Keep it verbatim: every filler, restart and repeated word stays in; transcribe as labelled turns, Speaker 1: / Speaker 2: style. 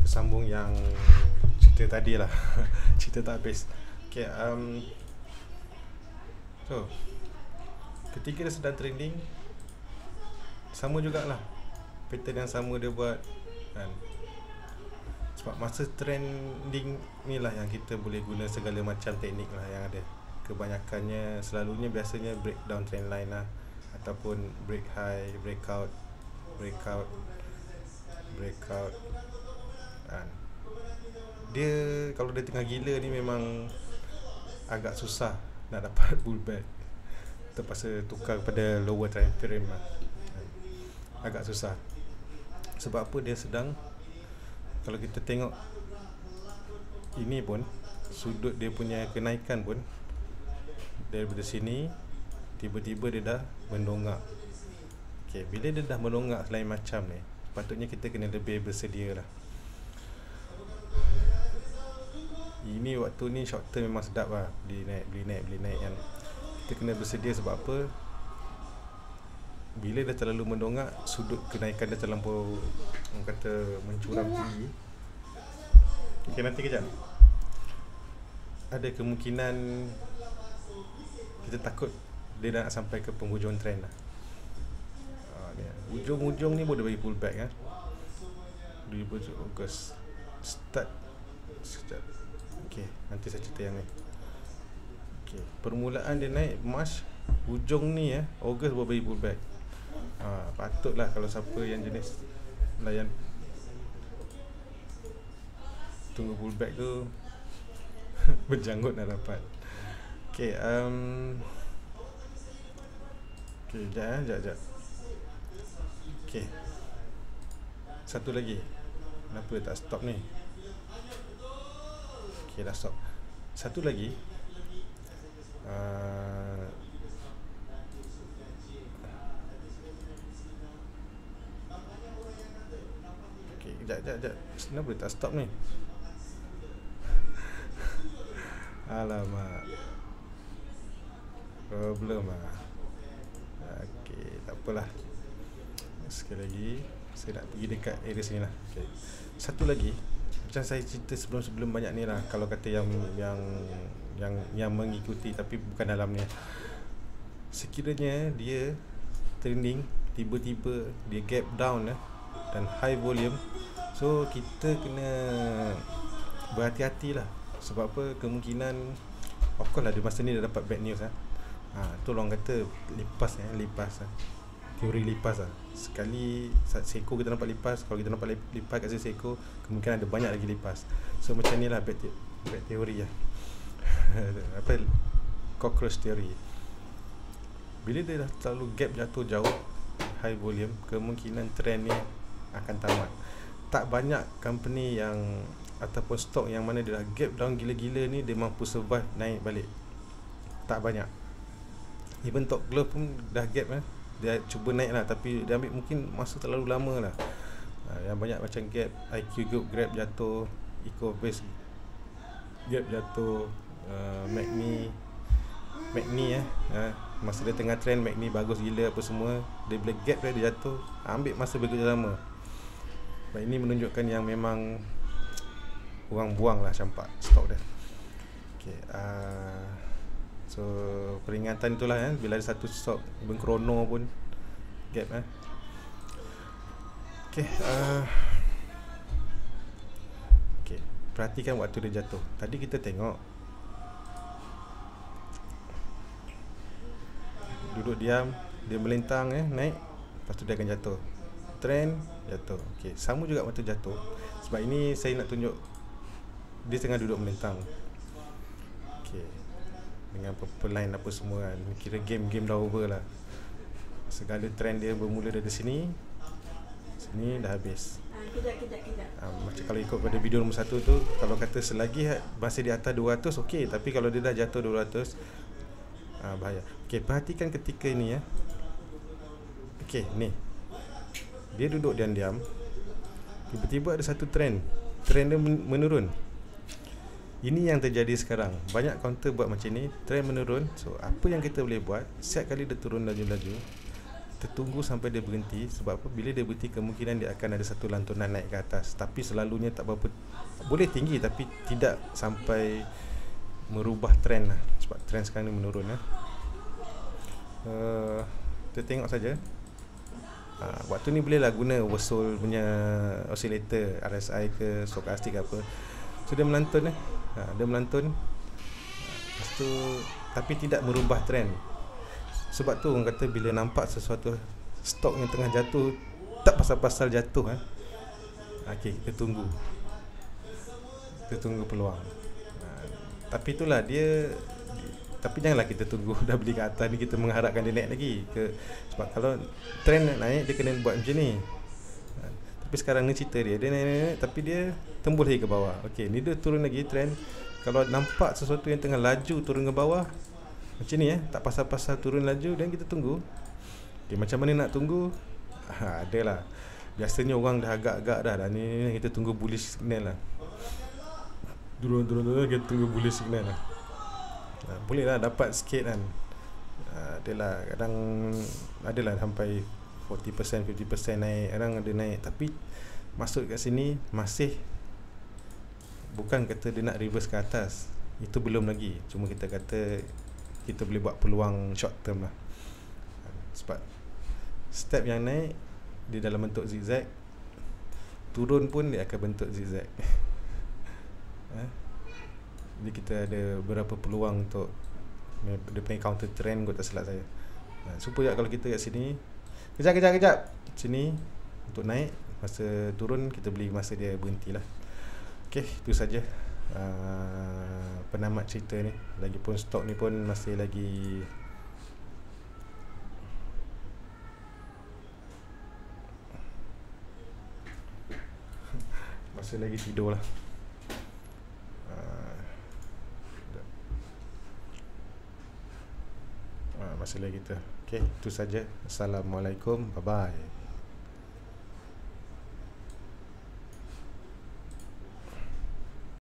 Speaker 1: sambung yang cerita tadi lah. Cerita tak habis. Okay, um, so ketika dia sedang trending, sama jugalah pattern yang sama dia buat kan. Sebab masa trending ni lah yang kita boleh guna segala macam teknik lah yang ada. Kebanyakannya selalunya biasanya breakdown trend line lah, ataupun break high, breakout, breakout, breakout kan. Dia kalau dia tengah gila ni memang agak susah nak dapat pullback, terpaksa tukar kepada lower time frame lah. Agak susah. Sebab apa? Dia sedang, kalau kita tengok ini pun, sudut dia punya kenaikan pun daripada sini tiba-tiba dia dah mendongak. Okay, bila dia dah mendongak selain macam ni, patutnya kita kena lebih bersedia lah. Ini waktu ni short term memang sedap lah, beli naik, beli naik, beli naik kan. Kita kena bersedia sebab apa? Bila dah terlalu mendongak, sudut kenaikan dia terlampau, orang kata, mencuram tinggi. Okay, nanti kejap. Ada kemungkinan kita takut dia dah nak sampai ke penghujung trend lah. Ha, ni, ujung-ujung ni boleh bagi pullback kan. dua ribu tujuh Ogos start sekejap. Okay, nanti saya cerita yang ni. Okay, permulaan dia naik March, ujung ni ya, Ogos boleh bagi pullback. Ha, patutlah kalau siapa yang jenis layan tunggu pullback tu berjanggut nak dapat. Okay, um, okay, sekejap eh, sekejap, sekejap. Okay, satu lagi. Kenapa dia tak stop ni? Okay, dah stop. Satu lagi, uh, okay, sekejap, sekejap, sekejap. Kenapa dia tak stop ni? Alamak, problem lah. Okay, tak apalah. Sekali lagi saya nak pergi dekat area sini lah. Okay, satu lagi, macam saya cerita sebelum-sebelum banyak ni lah, kalau kata yang yang yang yang mengikuti tapi bukan dalamnya, sekiranya dia trending tiba-tiba dia gap down eh, dan high volume, so kita kena berhati-hati lah. Sebab apa? Kemungkinan, of course lah, di masa ni dia dapat bad news lah. Ha, tu orang kata lipas eh, lipas lah. Teori lipas lah. Sekali seko kita nampak lipas, kalau kita nampak lipas kat seko, kemungkinan ada banyak lagi lipas. So macam ni lah bad, te- bad teori lah. Apa? Cockroach theory. Bila dia dah terlalu gap jatuh jauh, high volume, kemungkinan trend ni akan tamat. Tak banyak company yang ataupun stok yang mana dia dah gap down gila-gila ni dia mampu survive naik balik. Tak banyak. Even Top Glove pun dah gap eh. Dia cuba naik lah, tapi dia ambil mungkin masa terlalu lama lah. Ha, yang banyak macam gap, I Q Group grab jatuh, Ecobase gap jatuh, uh, Magni Magni eh ha, masa dia tengah trend Magni bagus gila apa semua, dia bila gap dia jatuh, ambil masa begitu lama. Baik, ini menunjukkan yang memang orang buang lah campak stok dia. Okay, uh, so peringatan itulah eh, bila ada satu stok berkrono pun gap eh. Okay, uh, okay, perhatikan waktu dia jatuh. Tadi kita tengok duduk diam, dia melintang eh, naik, lepas tu dia akan jatuh. Trend, jatuh. Okay, sama juga waktu jatuh. Sebab ini saya nak tunjuk dia tengah duduk melintang. Okay, dengan purple line apa semua kan. Kira game-game dah over lah. Segala trend dia bermula dari sini, sini dah habis.
Speaker 2: Kejap, kejap, kejap.
Speaker 1: Ha, macam kalau ikut pada video nombor satu tu, kalau kata selagi masih di atas dua ratus, okey. Tapi kalau dia dah jatuh dua ratus, ha, bahaya. Okay, perhatikan ketika ni ya. Okay, ni dia duduk diam-diam, tiba-tiba ada satu trend. Trend dia menurun. Ini yang terjadi sekarang. Banyak counter buat macam ni, trend menurun. So apa yang kita boleh buat, setiap kali dia turun laju-laju, kita tunggu sampai dia berhenti. Sebab apa? Bila dia berhenti, kemungkinan dia akan ada satu lantunan naik ke atas, tapi selalunya tak berapa, boleh tinggi tapi tidak sampai merubah trend lah. Sebab trend sekarang ni menurun lah. uh, Kita tengok saja. uh, Waktu ni boleh lah guna Wurzel punya oscillator, R S I ke, stokastik ke apa. So dia melantun eh. uh, Dia melantun. Lepas tu, tapi tidak merubah trend. Sebab tu orang kata bila nampak sesuatu stok yang tengah jatuh, tak pasal-pasal jatuh eh. Okey, kita tunggu. Kita tunggu peluang. Ha, tapi itulah dia, tapi janganlah kita tunggu dah beli kat atas ni kita mengharapkan dia naik lagi ke, sebab kalau trend nak naik dia kena buat macam ni. Ha, tapi sekarang ni cerita dia, dia naik, naik, naik tapi dia tembus lagi ke bawah. Okey, ni dia turun lagi trend. Kalau nampak sesuatu yang tengah laju turun ke bawah macam ni eh, tak pasal-pasal turun laju, dan kita tunggu. Okay, macam mana nak tunggu? Ha, adalah. Biasanya orang dah agak-agak dah, dah ni, ni kita tunggu bullish signal lah. Turun-turun-turun kita tunggu bullish signal lah. Ha, boleh lah dapat sikit kan. Ha, adalah kadang adalah sampai forty percent, fifty percent naik, kadang ada naik, tapi masuk kat sini masih bukan kata dia nak reverse ke atas. Itu belum lagi. Cuma kita kata kita boleh buat peluang short term lah. Sebab step yang naik dia dalam bentuk zigzag, turun pun dia akan bentuk zigzag. ha? Jadi kita ada beberapa peluang untuk dia punya counter trend kot, tak silap saya. ha, Supaya kalau kita kat sini kejap kejap kejap sini untuk naik, masa turun kita beli masa dia berhenti lah. Okay, itu saja uh, penamat cerita ni. Lagipun stok ni pun masih lagi masih lagi tidur lah. uh, uh, masih lagi tu. Okay, itu saja. Assalamualaikum, bye bye.